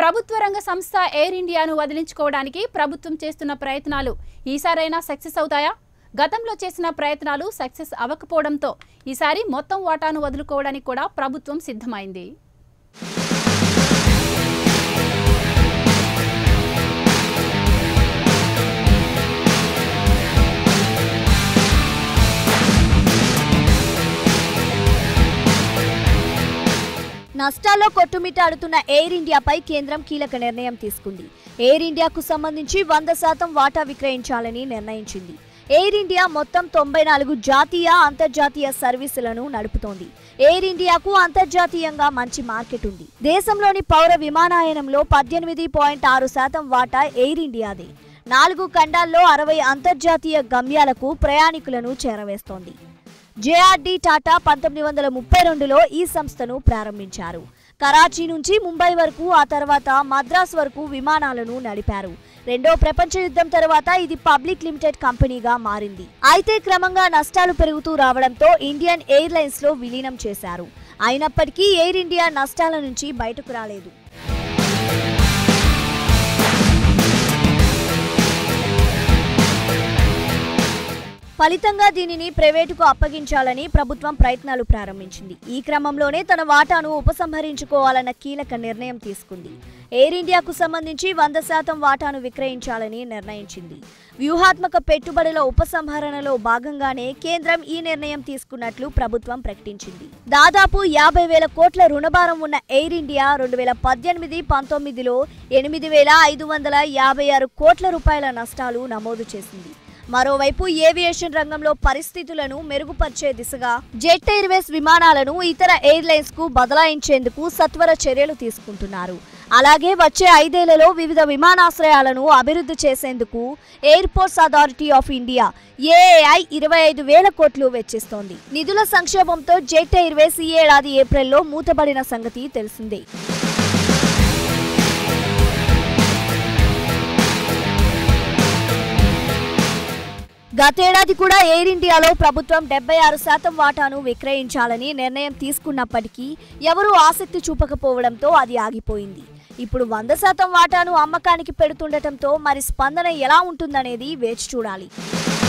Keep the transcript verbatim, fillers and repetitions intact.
ప్రభుత్వ రంగ సంస్థ ఎయిర్ ఇండియాను వదిలించుకోవడానికి ప్రభుత్వం చేస్తున్న ప్రయత్నాలు ఈసారైనా సక్సెస్ అవుతాయా? గతంలో చేసిన ప్రయత్నాలు సక్సెస్ అవ్వకపోవడంతో ఈసారి మొత్తం వాటాను వదులుకోవడానికి కూడా ప్రభుత్వం సిద్ధమైంది. నష్టాల్లో కొట్టుమిట్టాడుతున్న ఎయిర్ ఇండియాపై కేంద్రం కీలక నిర్ణయం తీసుకుంది. ఎయిర్ ఇండియాకు సంబంధించి వంద శాతం వాటా విక్రయించాలని నిర్ణయించింది. ఎయిర్ ఇండియా మొత్తం తొంభై నాలుగు జాతీయ అంతర్జాతీయ సర్వీసులను నడుపుతోంది. ఎయిర్ ఇండియాకు అంతర్జాతీయంగా మంచి మార్కెట్ ఉంది. దేశంలోని పౌర విమానయానంలో పద్దెనిమిది పాయింట్ ఆరు శాతం వాటా ఎయిర్ ఇండియాదే. నాలుగు ఖండాల్లో అరవై అంతర్జాతీయ గమ్యాలకు ప్రయాణికులను చేరవేస్తోంది. జేఆర్డీ టాటా పంతొమ్మిది వందల ముప్పై రెండులో ఈ సంస్థను ప్రారంభించారు. కరాచీ నుంచి ముంబై వరకు, ఆ తర్వాత మద్రాస్ వరకు విమానాలను నడిపారు. రెండో ప్రపంచ యుద్ధం తర్వాత ఇది పబ్లిక్ లిమిటెడ్ కంపెనీగా మారింది. అయితే క్రమంగా నష్టాలు పెరుగుతూ రావడంతో ఇండియన్ ఎయిర్లైన్స్ లో విలీనం చేశారు. అయినప్పటికీ ఎయిర్ ఇండియా నష్టాల నుంచి బయటకు రాలేదు. ఫలితంగా దీనిని ప్రైవేటుకు అప్పగించాలని ప్రభుత్వం ప్రయత్నాలు ప్రారంభించింది. ఈ క్రమంలోనే తన వాటాను ఉపసంహరించుకోవాలన్న కీలక నిర్ణయం తీసుకుంది. ఎయిర్ ఇండియాకు సంబంధించి వంద శాతం వాటాను విక్రయించాలని నిర్ణయించింది. వ్యూహాత్మక పెట్టుబడుల ఉపసంహరణలో భాగంగానే కేంద్రం ఈ నిర్ణయం తీసుకున్నట్లు ప్రభుత్వం ప్రకటించింది. దాదాపు యాభై వేల కోట్ల రుణభారం ఉన్న ఎయిర్ ఇండియా రెండు వేల పద్దెనిమిది పంతొమ్మిదిలో ఎనిమిది వేల ఐదు వందల యాభై ఆరు కోట్ల రూపాయల నష్టాలు నమోదు చేసింది. మరోవైపు ఏవియేషన్ రంగంలో పరిస్థితులను మెరుగుపరిచే దిశగా జెట్ ఎయిర్వేస్ విమానాలను ఇతర ఎయిర్లైన్స్ కు బదలాయించేందుకు సత్వర చర్యలు తీసుకుంటున్నారు. అలాగే వచ్చే ఐదేళ్లలో వివిధ విమానాశ్రయాలను అభివృద్ధి చేసేందుకు airports authority of India AAI ఇరవై ఐదు వేల కోట్లు వెచ్చిస్తోంది. నిధుల సంక్షోభంతో జెట్ ఎయిర్వేస్ ఈ ఏడాది ఏప్రిల్లో మూతబడిన సంగతి తెలిసిందే. గతేడాది కూడా ఎయిర్ ఇండియాలో ప్రభుత్వం డెబ్బై ఆరు శాతం వాటాను విక్రయించాలని నిర్ణయం తీసుకున్నప్పటికీ ఎవరూ ఆసక్తి చూపకపోవడంతో అది ఆగిపోయింది. ఇప్పుడు వంద శాతం వాటాను అమ్మకానికి పెడుతుండటంతో మరి స్పందన ఎలా ఉంటుందనేది వేచి చూడాలి.